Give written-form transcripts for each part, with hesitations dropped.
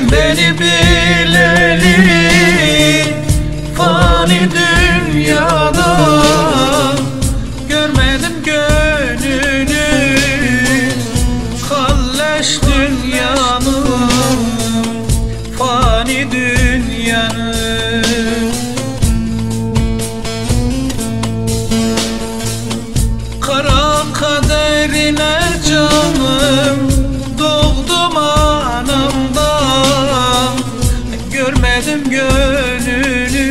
beni bileli fani dünyada görmedim gönlünü, kalleş dünyanın, fani dünyanın. Kara kaderine canım doğdum anamdan, görmedim gönlünü,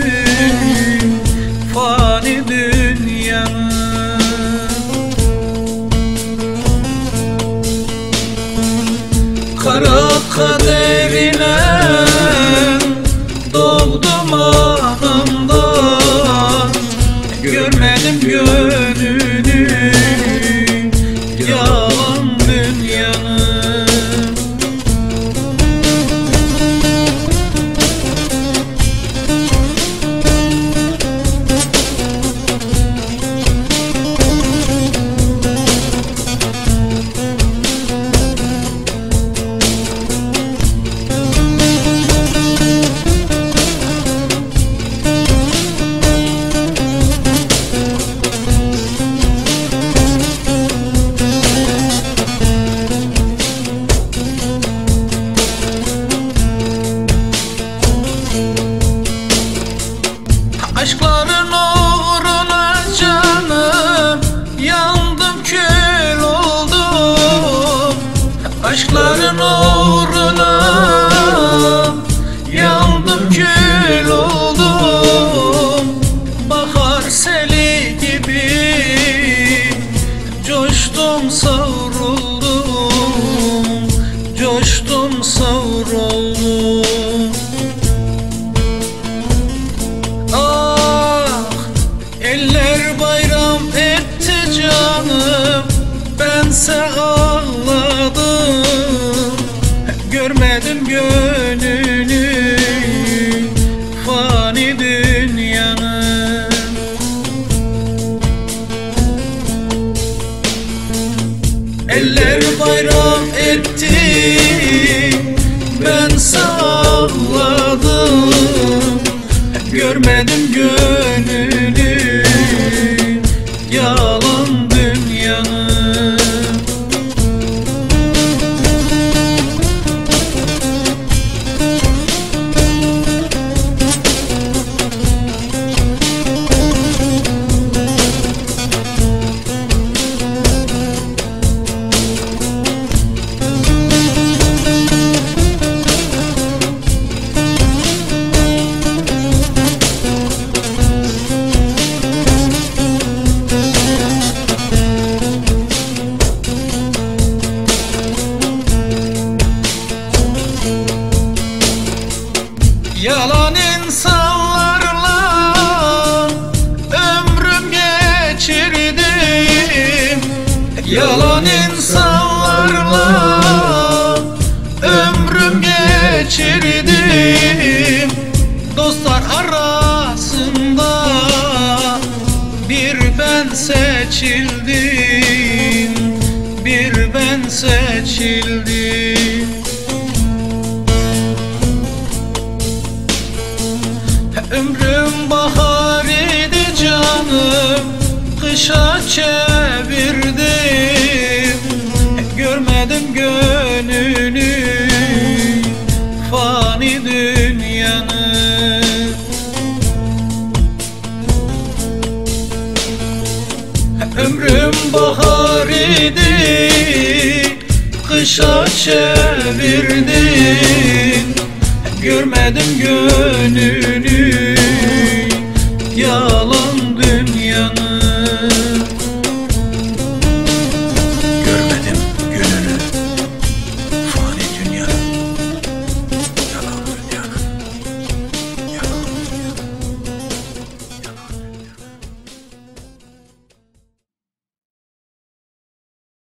fani dünyanın. Kara kaderine doğdum anamdan, görmedim gönlünü, yalan dünyanın. Aşkların uğruna canım yandım, kül oldum. Aşkların uğruna yandım, kül oldum. Bahar seli gibi coştum, savruldum, coştum, savruldum. Eller bayram etti canım, bense ağladım, görmedim gönlünü, fani dünyanın. Eller bayram etti, bense ağladım, görmedim gönlünü, yalan dünyanın. Yalan insanlarla ömrüm geçirdim, yalan insanlarla ömrüm geçirdim. Dostlar arasında bir ben seçildim, bir ben seçildim. Ömrüm bahar idi canım, kışa çevirdim, görmedim gönlünü, fani dünyanın. Ömrüm bahar idi, kışa çevirdim, görmedim gönlünü,